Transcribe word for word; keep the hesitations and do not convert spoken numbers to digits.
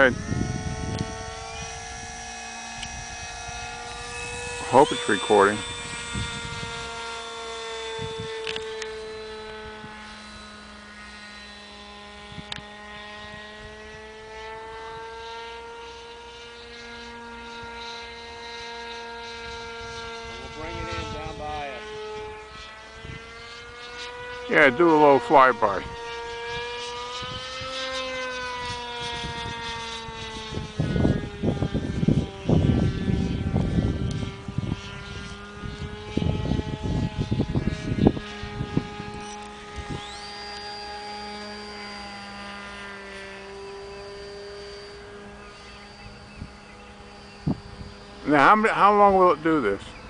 ahead. Hope it's recording. We'll bring it in down by us. Yeah, do a little flyby. Now, how, many, how long will it do this?